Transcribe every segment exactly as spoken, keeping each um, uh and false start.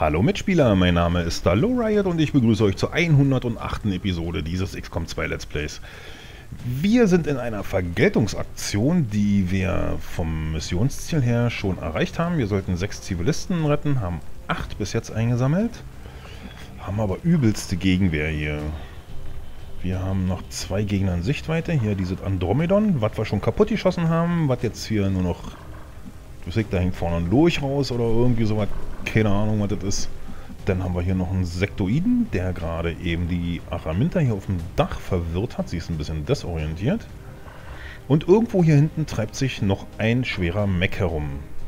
Hallo Mitspieler, mein Name ist Lowriot und ich begrüße euch zur hundertachten Episode dieses X COM zwei Let's Plays. Wir sind in einer Vergeltungsaktion, die wir vom Missionsziel her schon erreicht haben. Wir sollten sechs Zivilisten retten, haben acht bis jetzt eingesammelt, haben aber übelste Gegenwehr hier. Wir haben noch zwei Gegner in Sichtweite, hier dieses Andromedon, was wir schon kaputt geschossen haben, was jetzt hier nur noch, da hängt vorne ein Lurch raus oder irgendwie sowas. Keine Ahnung, was das ist. Dann haben wir hier noch einen Sektoiden, der gerade eben die Araminta hier auf dem Dach verwirrt hat. Sie ist ein bisschen desorientiert. Und irgendwo hier hinten treibt sich noch ein schwerer Mech herum.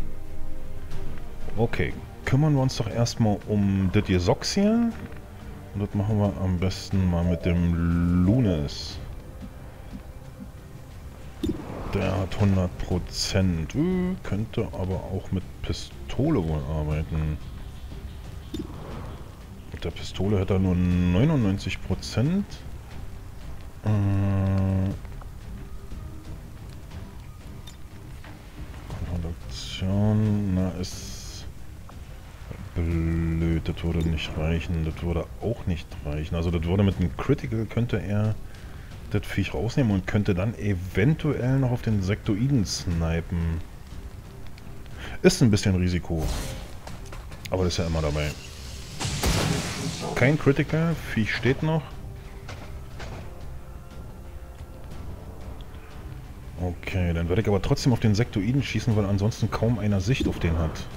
Okay, kümmern wir uns doch erstmal um das hier Sox hier. Und das machen wir am besten mal mit dem Lunes. Der hat hundert Prozent. Äh, könnte aber auch mit Pistole wohl arbeiten. Mit der Pistole hat er nur neunundneunzig Prozent. Äh, Produktion, na ist blöd, das würde nicht reichen. Das würde auch nicht reichen. Also das würde mit einem Critical könnte er das Viech rausnehmen und könnte dann eventuell noch auf den Sektoiden snipen. Ist ein bisschen Risiko. Aber das ist ja immer dabei. Kein Critical, Viech steht noch. Okay, dann werde ich aber trotzdem auf den Sektoiden schießen, weil ansonsten kaum einer Sicht auf den hat.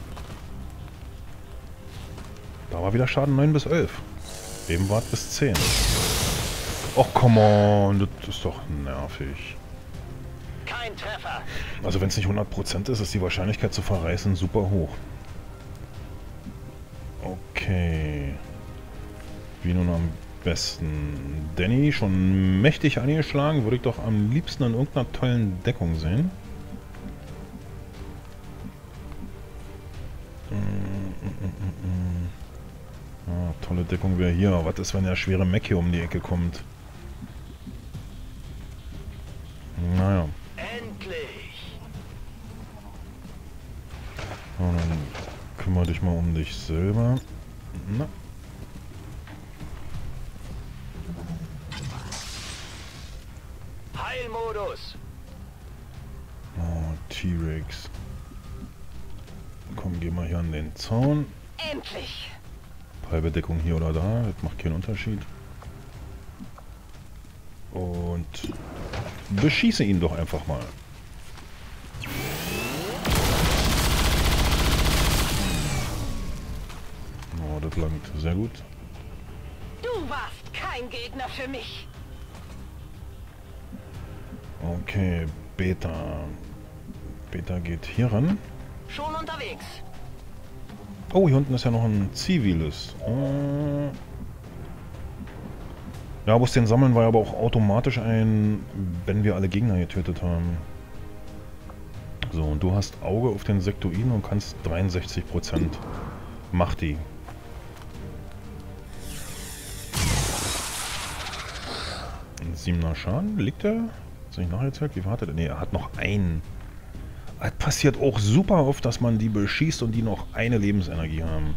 Da war wieder Schaden neun bis elf. Eben war es bis zehn. Och, come on, das ist doch nervig. Kein Treffer. Also wenn es nicht hundert Prozent ist, ist die Wahrscheinlichkeit zu verreißen super hoch. Okay. Wie nun am besten? Danny, schon mächtig angeschlagen, würde ich doch am liebsten in irgendeiner tollen Deckung sehen. Ah, tolle Deckung wäre hier. Was ist, wenn der schwere Mech hier um die Ecke kommt? Naja. Endlich! Und dann kümmere dich mal um dich selber. Na. Heilmodus! Oh, T-Rex. Komm, geh mal hier an den Zaun. Endlich! Halbe Deckung hier oder da, das macht keinen Unterschied. Und beschieße ihn doch einfach mal. Oh, das langt. Sehr gut. Du warst kein Gegner für mich. Okay, Beta. Beta geht hier ran. Schon unterwegs. Oh, hier unten ist ja noch ein Ziviles. Äh ja, bloß den Sammeln war aber auch automatisch ein, wenn wir alle Gegner getötet haben. So, und du hast Auge auf den Sektoiden und kannst dreiundsechzig Prozent. Mach die. Ein siebener Schaden. Liegt er? Hast du nicht nacherzählt? Wie wartet er? Ne, er hat noch einen. Es passiert auch super oft, dass man die beschießt und die noch eine Lebensenergie haben.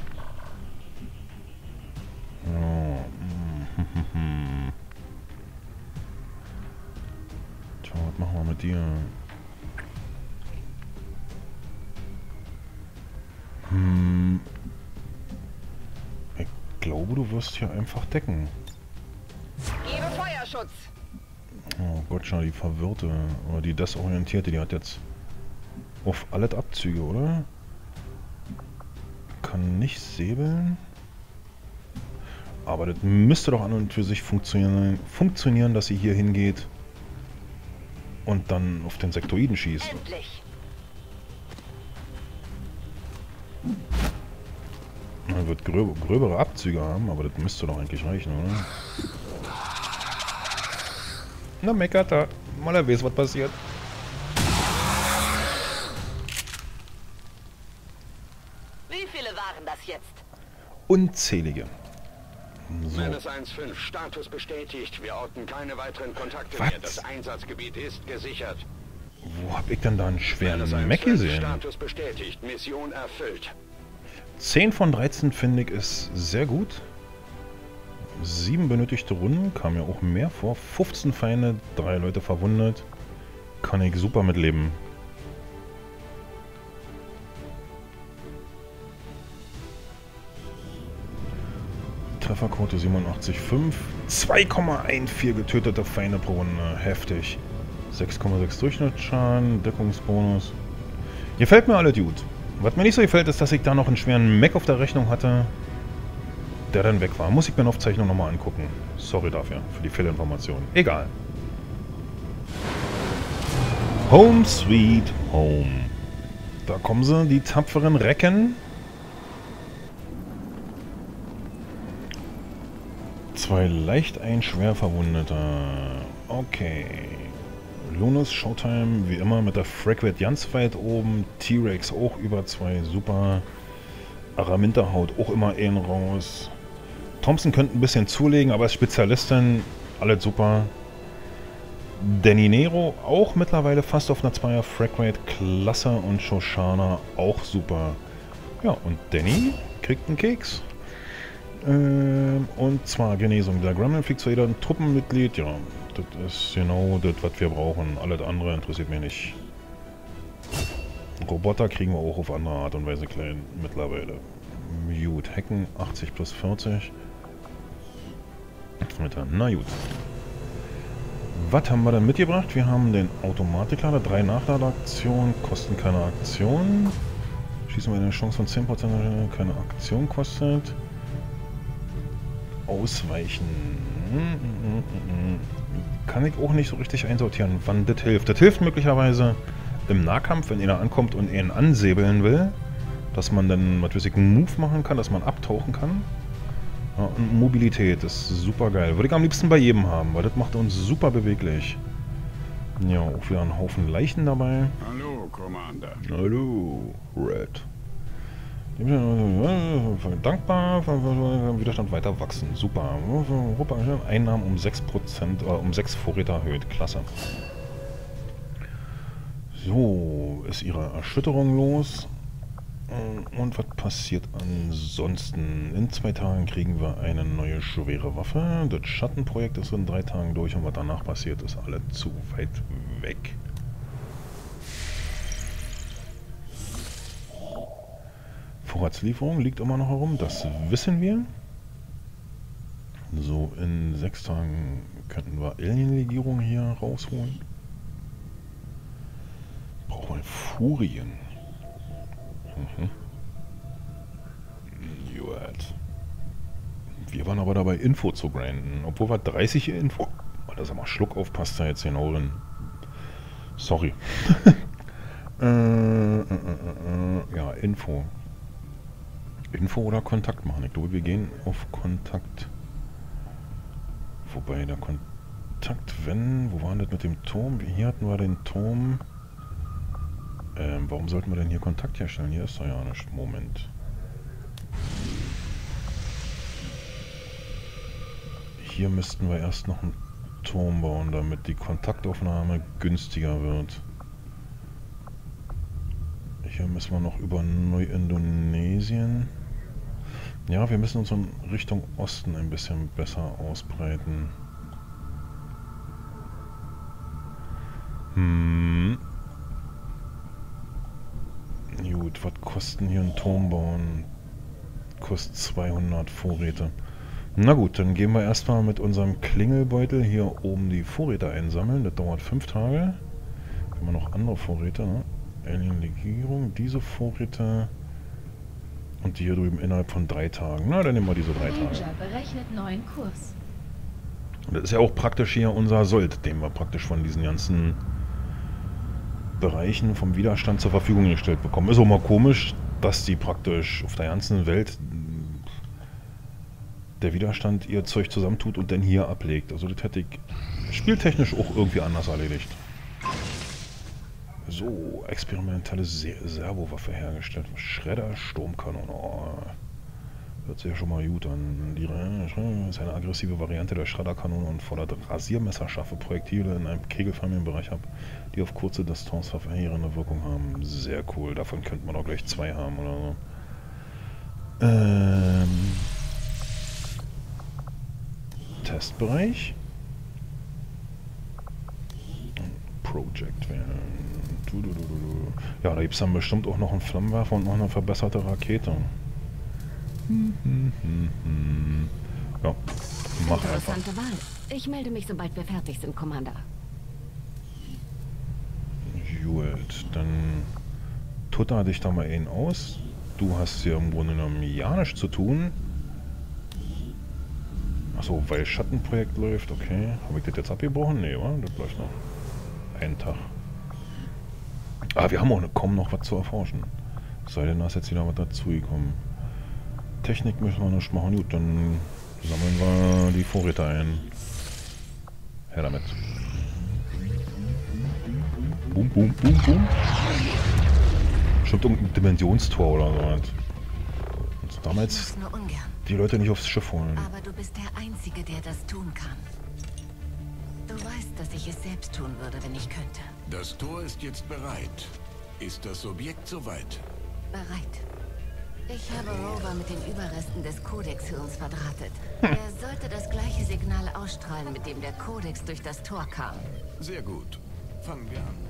Oh. Tja, was machen wir mit dir? Hm. Ich glaube, du wirst hier einfach decken. Gebe Feuerschutz. Oh Gott, schon die Verwirrte. Oder die Desorientierte, die hat jetzt auf alles Abzüge, oder? Kann nicht säbeln. Aber das müsste doch an und für sich funktionieren, funktionieren, dass sie hier hingeht und dann auf den Sektoiden schießt. Endlich! Man wird gröb gröbere Abzüge haben, aber das müsste doch eigentlich reichen, oder? Na, meckert da. Mal er weiß, was passiert. Wie viele waren das jetzt? Unzählige. So. Meines eins fünf, Status bestätigt. Wir orten keine weiteren Kontakte Was? mehr. Das Einsatzgebiet ist gesichert. Wo hab ich denn da einen schweren Meines Mech eins fünf, gesehen? Status bestätigt. Mission erfüllt. zehn von dreizehn finde ich ist sehr gut. sieben benötigte Runden, kam ja auch mehr vor. fünfzehn Feinde, drei Leute verwundet. Kann ich super mitleben. Trefferquote siebenundachtzig Komma fünf. zwei Komma vierzehn getötete Feinde pro Runde. Heftig. sechs Komma sechs Durchschnittsschaden, Deckungsbonus. Gefällt mir alles gut. Was mir nicht so gefällt, ist, dass ich da noch einen schweren Mac auf der Rechnung hatte, der dann weg war. Muss ich mir in der Aufzeichnung nochmal angucken. Sorry dafür, für die Fehlinformation. Egal. Home Sweet Home. Da kommen sie, die tapferen Recken. Zwei leicht, ein schwer Verwundeter. Okay. Lunus Showtime, wie immer, mit der Fragwet ganz weit oben. T-Rex auch über zwei, super. Araminta haut auch immer einen raus. Thompson könnte ein bisschen zulegen, aber als Spezialistin alles super. Danny Nero auch mittlerweile fast auf einer Zweier Fragwet. Klasse und Shoshana auch super. Ja, und Danny kriegt einen Keks. Ähm, und zwar Genesung. Der Gremlin fliegt zu jedem Truppenmitglied. Ja, das ist genau das, was wir brauchen. Alles andere interessiert mich nicht. Roboter kriegen wir auch auf andere Art und Weise klein mittlerweile. Gut, Hacken achtzig plus vierzig. Na gut. Was haben wir denn mitgebracht? Wir haben den Automatiklader, drei Nachladeaktionen, kosten keine Aktion. Schießen wir eine Chance von zehn Prozent, keine Aktion kostet. Ausweichen. Kann ich auch nicht so richtig einsortieren, wann das hilft. Das hilft möglicherweise im Nahkampf, wenn einer ankommt und ihn ansäbeln will, dass man dann, was weiß ich, einen Move machen kann, dass man abtauchen kann. Ja, und Mobilität ist super geil. Würde ich am liebsten bei jedem haben, weil das macht uns super beweglich. Ja, auch wieder ein Haufen Leichen dabei. Hallo, Commander. Hallo, Red. Dankbar, Widerstand weiter wachsen. Super. Einnahmen um sechs Prozent, äh, um sechs Vorräte erhöht. Klasse. So, ist ihre Erschütterung los. Und was passiert ansonsten? In zwei Tagen kriegen wir eine neue schwere Waffe. Das Schattenprojekt ist in drei Tagen durch und was danach passiert, ist alle zu weit weg. Vorratslieferung liegt immer noch herum, das wissen wir. So, in sechs Tagen könnten wir Alien-Legierung hier rausholen. Brauchen wir Furien. Mhm. Gut. Wir waren aber dabei, Info zu grinden. Obwohl wir dreißig Info... Oh, da sag mal, Schluck auf, passt da jetzt genau drin. Sorry. äh, äh, äh, äh, ja, Info. Info oder Kontakt machen. Ich glaube, wir gehen auf Kontakt. Wobei der Kontakt, wenn... Wo war das mit dem Turm? Hier hatten wir den Turm. Ähm, warum sollten wir denn hier Kontakt herstellen? Hier ist doch ja nicht. Moment. Hier müssten wir erst noch einen Turm bauen, damit die Kontaktaufnahme günstiger wird. Hier müssen wir noch über Neu-Indonesien. Ja, wir müssen uns in Richtung Osten ein bisschen besser ausbreiten. Hm. Gut, was kosten hier ein Turm bauen? Kostet zweihundert Vorräte. Na gut, dann gehen wir erstmal mit unserem Klingelbeutel hier oben die Vorräte einsammeln. Das dauert fünf Tage. Haben wir noch andere Vorräte, ne? Alien-Legierung, diese Vorräte und die hier drüben innerhalb von drei Tagen. Na, dann nehmen wir diese drei Tage. Ranger berechnet neuen Kurs. Und das ist ja auch praktisch hier unser Sold, den wir praktisch von diesen ganzen Bereichen vom Widerstand zur Verfügung gestellt bekommen. Ist auch mal komisch, dass die praktisch auf der ganzen Welt der Widerstand ihr Zeug zusammentut und dann hier ablegt. Also das hätte ich spieltechnisch auch irgendwie anders erledigt. So, experimentelle Servowaffe hergestellt. Schredder, Sturmkanone. Oh, hört sich ja schon mal gut an. Die ist eine aggressive Variante der Schredderkanone und fordert rasiermesserscharfe Projektile in einem kegelförmigen Bereich ab, die auf kurze Distanz verheerende Wirkung haben. Sehr cool. Davon könnte man auch gleich zwei haben oder so. Ähm, Testbereich. Project. Du, du, du, du. Ja, da gibt es dann bestimmt auch noch einen Flammenwerfer und noch eine verbesserte Rakete. Hm, hm, hm, hm. Ja, mach einfach. Interessante Wahl. Ich melde mich, sobald wir fertig sind, Commander. Gut, dann tutter dich da mal einen aus. Du hast hier im Grunde genommen ja nichts zu tun. Achso, weil Schattenprojekt läuft, okay. Habe ich das jetzt abgebrochen? Nee, wa? Das läuft noch. Einen Tag. Ah, wir haben auch kaum noch was zu erforschen. Sei denn, da ist jetzt wieder was dazugekommen. Technik müssen wir nicht machen. Gut, dann sammeln wir die Vorräte ein. Her damit. Boom, boom, boom, boom. Bestimmt irgendein Dimensionstor oder so. Und damals Nur ungern. die Leute nicht aufs Schiff holen. Aber du bist der Einzige, der das tun kann. Du weißt, dass ich es selbst tun würde, wenn ich könnte. Das Tor ist jetzt bereit. Ist das Objekt soweit? Bereit. Ich habe Rover mit den Überresten des Codex-Hirns verdrahtet. Er sollte das gleiche Signal ausstrahlen, mit dem der Codex durch das Tor kam. Sehr gut. Fangen wir an.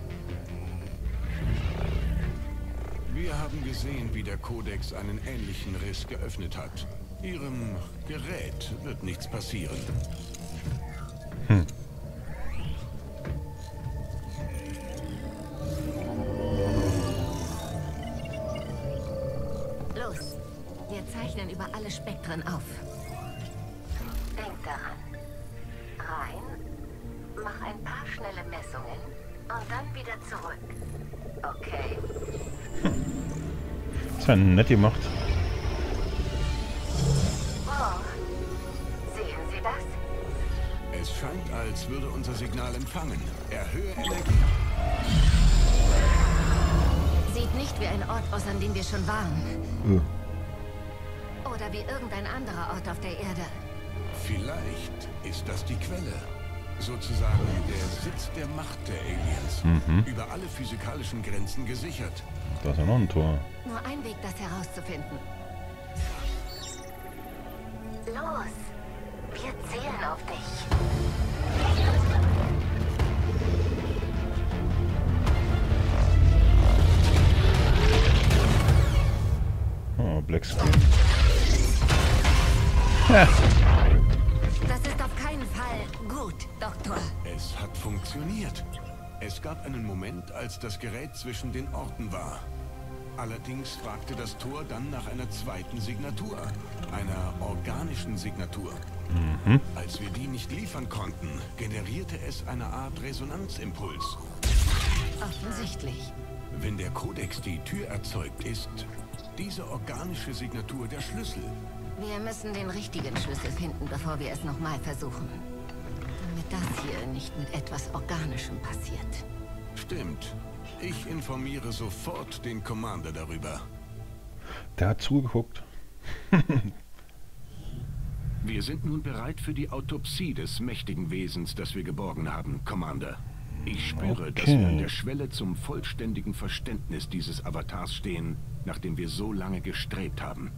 Wir haben gesehen, wie der Codex einen ähnlichen Riss geöffnet hat. Ihrem Gerät wird nichts passieren. Hm. Los, wir zeichnen über alle Spektren auf. Denk daran. Rein, mach ein paar schnelle Messungen und dann wieder zurück. Okay. Das ist ja nett gemacht. Oh, sehen Sie das? Es scheint, als würde unser Signal empfangen. Erhöhe Energie. Sieht nicht wie ein Ort aus, an dem wir schon waren. Äh. Oder wie irgendein anderer Ort auf der Erde. Vielleicht ist das die Quelle. Sozusagen der Sitz der Macht der Aliens. Mhm. Über alle physikalischen Grenzen gesichert. Da ist ja noch ein Tor. Nur ein Weg, das herauszufinden. Los, wir zählen auf dich. Oh, Black Screen. Ja. Das ist auf keinen Fall gut, Doktor. Es hat funktioniert. Es gab einen Moment, als das Gerät zwischen den Orten war. Allerdings fragte das Tor dann nach einer zweiten Signatur. Einer organischen Signatur. Mhm. Als wir die nicht liefern konnten, generierte es eine Art Resonanzimpuls. Offensichtlich. Wenn der Kodex die Tür erzeugt, ist diese organische Signatur der Schlüssel. Wir müssen den richtigen Schlüssel finden, bevor wir es nochmal versuchen. Damit das hier nicht mit etwas Organischem passiert. Stimmt. Ich informiere sofort den Commander darüber. Der hat zugeguckt. Wir sind nun bereit für die Autopsie des mächtigen Wesens, das wir geborgen haben, Commander. Ich spüre, Okay. dass wir an der Schwelle zum vollständigen Verständnis dieses Avatars stehen, nach dem wir so lange gestrebt haben.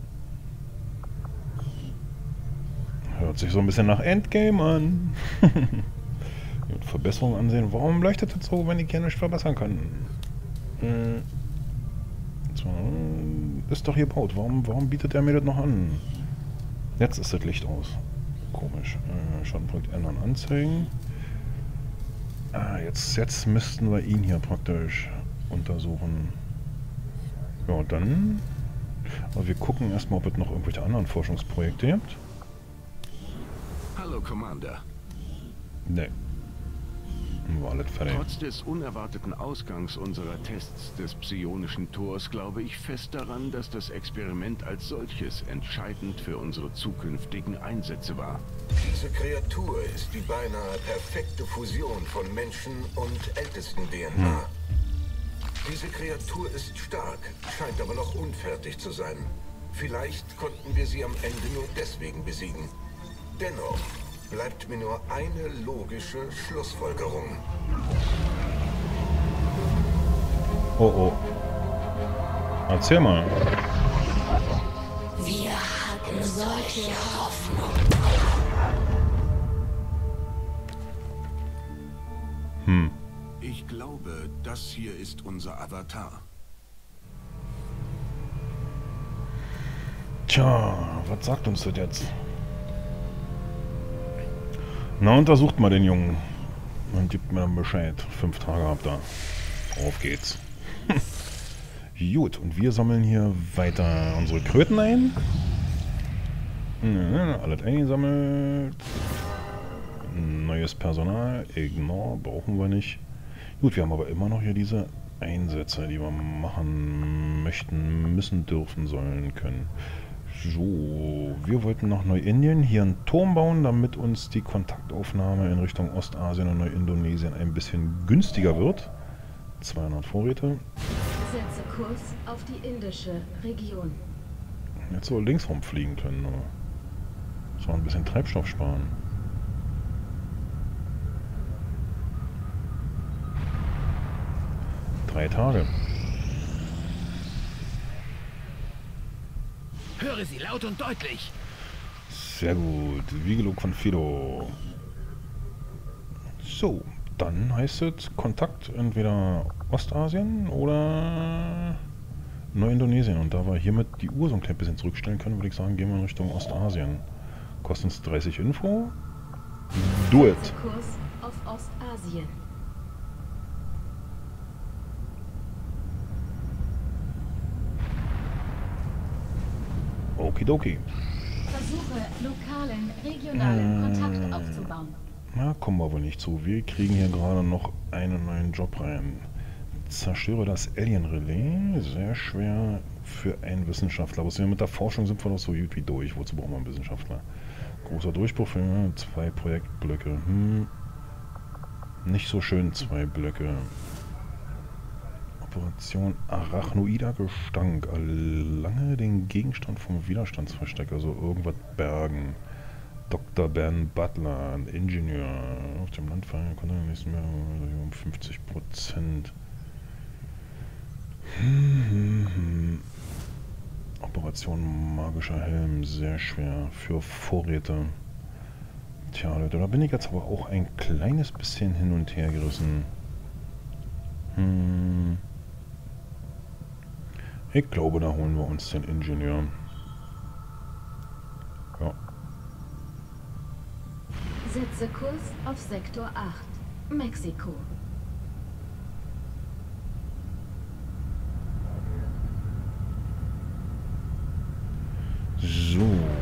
Hört sich so ein bisschen nach Endgame an. Mit Verbesserung ansehen. Warum leuchtet das so, wenn ich hier nicht verbessern kann? Hm. So, ist doch hier gebaut. Warum, warum bietet er mir das noch an? Jetzt ist das Licht aus. Komisch. Äh, Schattenpunkt ändern, anzeigen. Ah, jetzt, jetzt müssten wir ihn hier praktisch untersuchen. Ja, dann. Aber wir gucken erstmal, ob es noch irgendwelche anderen Forschungsprojekte gibt. Hallo, Commander. Ne. War alles fertig. Trotz des unerwarteten Ausgangs unserer Tests des psionischen Tors glaube ich fest daran, dass das Experiment als solches entscheidend für unsere zukünftigen Einsätze war. Diese Kreatur ist die beinahe perfekte Fusion von Menschen und ältesten D N A. Diese Kreatur ist stark, scheint aber noch unfertig zu sein. Vielleicht konnten wir sie am Ende nur deswegen besiegen. Dennoch bleibt mir nur eine logische Schlussfolgerung. Oh oh. Erzähl mal. sollte Hm. Ich glaube, das hier ist unser Avatar. Tja, was sagt uns das jetzt? Na, untersucht mal den Jungen. Und gibt mir dann Bescheid. Fünf Tage habt ihr. Auf geht's. Gut, und wir sammeln hier weiter unsere Kröten ein. Ja, alles eingesammelt. Neues Personal. Ignore, brauchen wir nicht. Gut, wir haben aber immer noch hier diese Einsätze, die wir machen möchten, müssen, dürfen, sollen, können. So, wir wollten nach Neuindien hier einen Turm bauen, damit uns die Kontaktaufnahme in Richtung Ostasien und Neuindonesien ein bisschen günstiger wird. zweihundert Vorräte. setze Kurs auf die indische Region. Jetzt so links rumfliegen können. Das war ein bisschen Treibstoff sparen. Drei Tage. Höre sie laut und deutlich. Sehr gut. Wie genug von Fido. So, dann heißt es Kontakt entweder Ostasien oder Neuindonesien. Und da wir hiermit die Uhr so ein klein bisschen zurückstellen können, würde ich sagen, gehen wir in Richtung Ostasien. Kostet uns dreißig Info. Do it. Setze Kurs auf Ostasien. Okidoki. Versuche, lokalen, regionalen Kontakt aufzubauen. Na, kommen wir wohl nicht zu. Wir kriegen hier gerade noch einen neuen Job rein. Zerstöre das Alien-Relais. Sehr schwer für einen Wissenschaftler. Aber mit der Forschung sind wir doch so gut wie durch. Wozu brauchen wir einen Wissenschaftler? Großer Durchbruch für zwei Projektblöcke. Hm. Nicht so schön, zwei Blöcke. Operation Arachnoider Gestank. Erlange den Gegenstand vom Widerstandsversteck, also irgendwas bergen. Doktor Ben Butler, ein Ingenieur. Auf dem Land fallen konnte er nächsten Jahr um fünfzig Prozent. Hm, hm, hm. Operation Magischer Helm, sehr schwer für Vorräte. Tja, Leute, da bin ich jetzt aber auch ein kleines bisschen hin und her gerissen. Hm. Ich glaube, da holen wir uns den Ingenieur. Ja. Setze Kurs auf Sektor acht, Mexiko. So.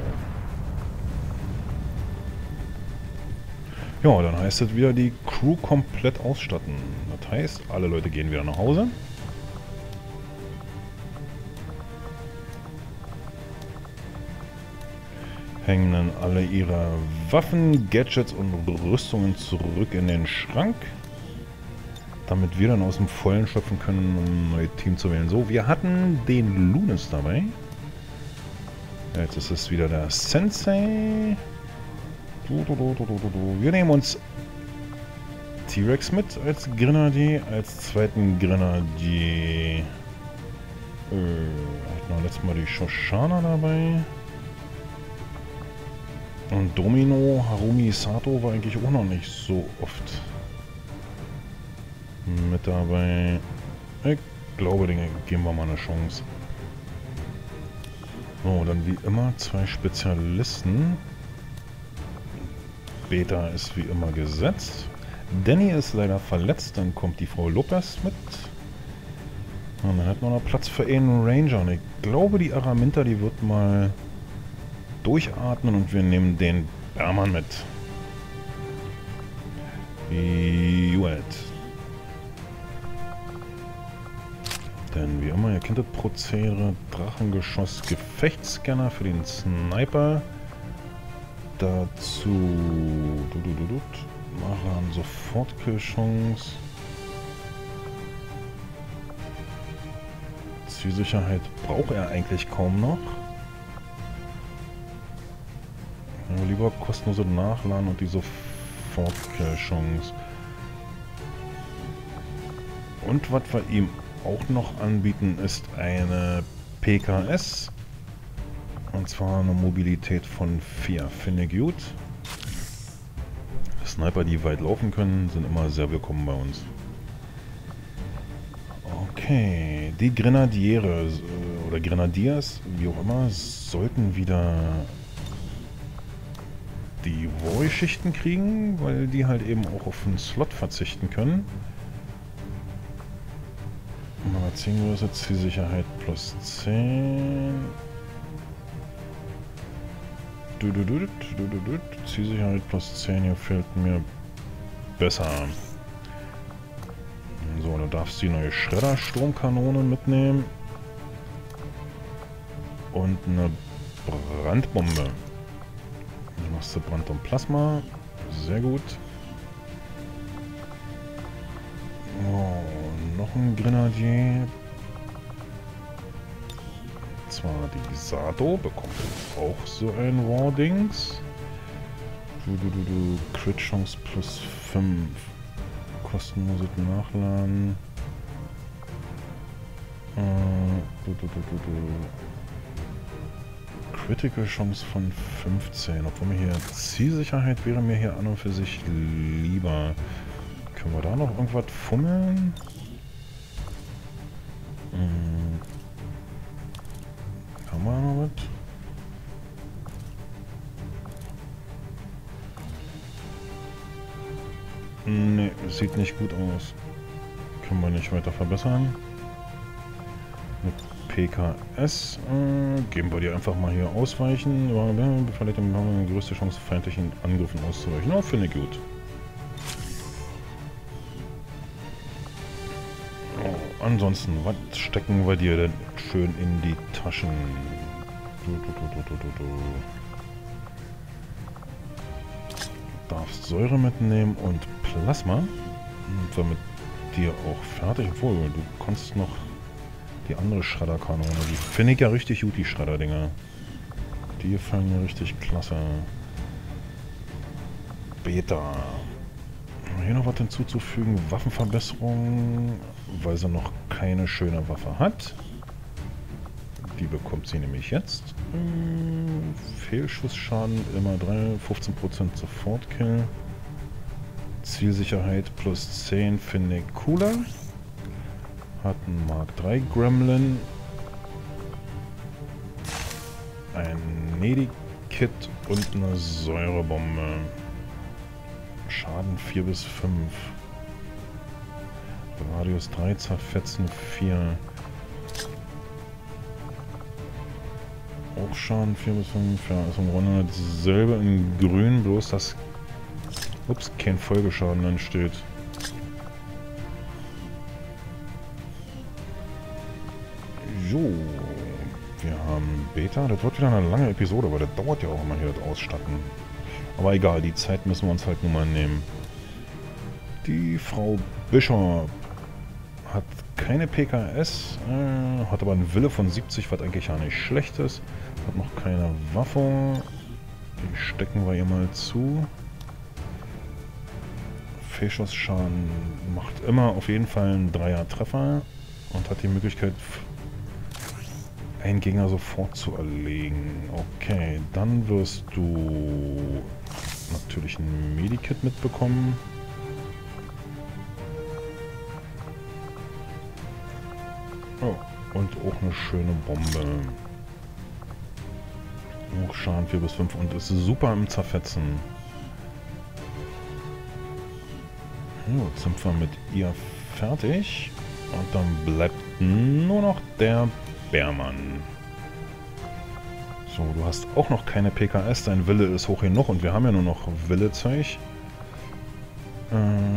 Ja, dann heißt es wieder die Crew komplett ausstatten. Das heißt, alle Leute gehen wieder nach Hause. Hängen dann alle ihre Waffen, Gadgets und Rüstungen zurück in den Schrank. Damit wir dann aus dem Vollen schöpfen können, um ein neues Team zu wählen. So, wir hatten den Lunis dabei. Jetzt ist es wieder der Sensei. Wir nehmen uns T-Rex mit als Grenadier, als zweiten Grenadier. Äh, hatten wir letztes Mal die Shoshana dabei. Und Domino Harumi Sato war eigentlich auch noch nicht so oft mit dabei. Ich glaube, den geben wir mal eine Chance. So, dann wie immer zwei Spezialisten. Beta ist wie immer gesetzt. Danny ist leider verletzt, dann kommt die Frau Lopez mit. Und dann hat man noch Platz für einen Ranger. Und ich glaube, die Araminta, die wird mal durchatmen und wir nehmen den Berman mit. Juet. Denn wie immer, ihr kennt das Prozedere. Drachengeschoss, Gefechtsscanner für den Sniper. Dazu du, du, du, du, Maran sofort Killchance. Zielsicherheit braucht er eigentlich kaum noch. Ja, lieber kostenlose Nachladen und die sofort Killchance. Und was wir ihm auch noch anbieten, ist eine P K S. Und zwar eine Mobilität von vier. Finde ich gut. Sniper, die weit laufen können, sind immer sehr willkommen bei uns. Okay, die Grenadiere oder Grenadiers, wie auch immer, sollten wieder die Warrior-Schichten kriegen, weil die halt eben auch auf einen Slot verzichten können. Magazingröße, Zielsicherheit plus zehn. Du, du, du, du, du, du, du. Zielsicherheit plus zehn, hier fehlt mir besser. So, du darfst die neue Schredder-Stromkanone mitnehmen. Und eine Brandbombe. Dann machst du Brand und Plasma. Sehr gut. Oh, noch ein Grenadier. Und zwar die Sato bekommt auch so ein War-Dings. Du, du, du, du. Crit-Chance plus fünf. Kostenloses Nachladen. Äh, du, du, du, du, du. Critical Chance von fünfzehn. Obwohl mir hier Zielsicherheit wäre mir hier an und für sich lieber. Können wir da noch irgendwas fummeln? Hm. Haben wir noch was? Ne, sieht nicht gut aus. Können wir nicht weiter verbessern. Mit P K S äh, geben wir dir einfach mal hier ausweichen. Vielleicht haben wir eine größte Chance, feindlichen Angriffen auszuweichen. Oh, finde ich gut. Oh, ansonsten, was stecken wir dir denn schön in die Taschen? Du, du, du, du, du, du, du. Darfst Säure mitnehmen und Plasma. Und wir mit dir auch fertig. Obwohl, du kannst noch die andere Schredderkanone. Die finde ich ja richtig gut, die Schredder-Dinger. Die gefallen mir richtig klasse. Beta. Hier noch was hinzuzufügen. Waffenverbesserung, weil sie noch keine schöne Waffe hat. Die bekommt sie nämlich jetzt. Hm, Fehlschussschaden immer drei, fünfzehn Prozent Sofortkill. Zielsicherheit plus zehn finde ich cooler. Hat ein Mark drei Gremlin. Ein Medikit und eine Säurebombe. Schaden vier bis fünf. Radius drei, Zerfetzen vier. Auch Schaden vier bis fünf. Ja, ist im Grunde dasselbe in grün, bloß dass ups, kein Folgeschaden entsteht. So, wir haben Beta. Das wird wieder eine lange Episode, weil das dauert ja auch immer hier das Ausstatten. Aber egal, die Zeit müssen wir uns halt nun mal nehmen. Die Frau Bishop hat keine P K S, äh, hat aber einen Wille von siebzig, was eigentlich ja nicht schlecht ist. Hat noch keine Waffe. Die stecken wir ihr mal zu. Fehlschussschaden macht immer auf jeden Fall einen Dreier-Treffer und hat die Möglichkeit, einen Gegner sofort zu erlegen. Okay, dann wirst du natürlich ein Medikit mitbekommen. Oh, und auch eine schöne Bombe. Auch Schaden vier bis fünf und ist super im Zerfetzen. So, jetzt sind wir mit ihr fertig. Und dann bleibt nur noch der Bärmann. So, du hast auch noch keine P K S, dein Wille ist hoch genug und wir haben ja nur noch Willezeug. Äh,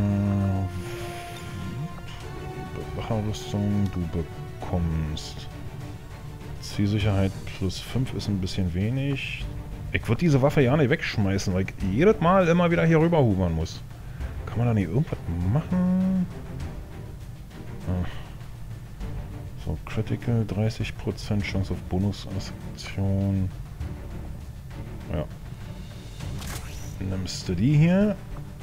Bewacherrüstung, du bekommst Zielsicherheit plus fünf ist ein bisschen wenig. Ich würde diese Waffe ja nicht wegschmeißen, weil ich jedes Mal immer wieder hier rüber hubern muss. Kann man da nicht irgendwas machen? Ach. So, Critical, dreißig Prozent Chance auf Bonusaktion. Ja. Nimmst du die hier?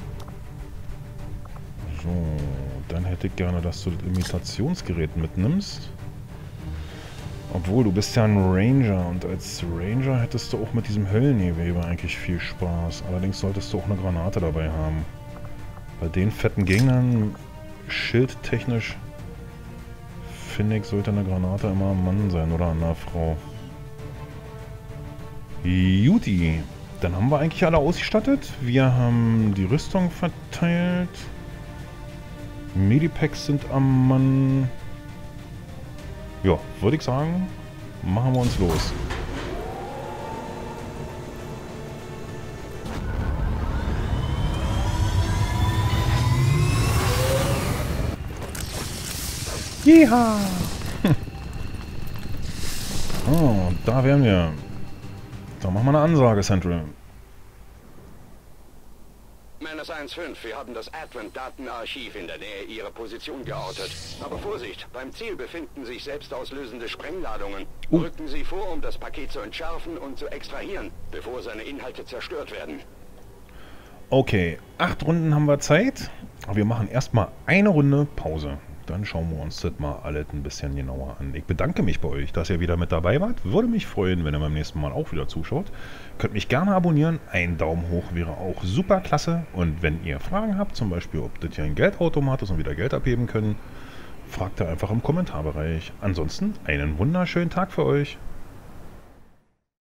So, dann hätte ich gerne, dass du das Imitationsgerät mitnimmst. Obwohl, du bist ja ein Ranger und als Ranger hättest du auch mit diesem Höllengewebe eigentlich viel Spaß. Allerdings solltest du auch eine Granate dabei haben. Bei den fetten Gegnern, schildtechnisch, finde ich, sollte eine Granate immer ein Mann sein oder eine Frau. Juti, dann haben wir eigentlich alle ausgestattet. Wir haben die Rüstung verteilt. Medipacks sind am Mann. Ja, würde ich sagen, machen wir uns los. Jeha! Oh, da wären wir. Da machen wir eine Ansage, Central. Menace eins fünf, wir haben das Advent-Datenarchiv in der Nähe Ihrer Position geortet. Aber Vorsicht, beim Ziel befinden sich selbstauslösende Sprengladungen. Uh. Rücken Sie vor, um das Paket zu entschärfen und zu extrahieren, bevor seine Inhalte zerstört werden. Okay, acht Runden haben wir Zeit. Aber wir machen erstmal eine Runde Pause. Dann schauen wir uns das mal alles ein bisschen genauer an. Ich bedanke mich bei euch, dass ihr wieder mit dabei wart. Würde mich freuen, wenn ihr beim nächsten Mal auch wieder zuschaut. Könnt mich gerne abonnieren. Ein Daumen hoch wäre auch super klasse. Und wenn ihr Fragen habt, zum Beispiel, ob das hier ein Geldautomat ist und wieder Geld abheben können, fragt ihr einfach im Kommentarbereich. Ansonsten einen wunderschönen Tag für euch.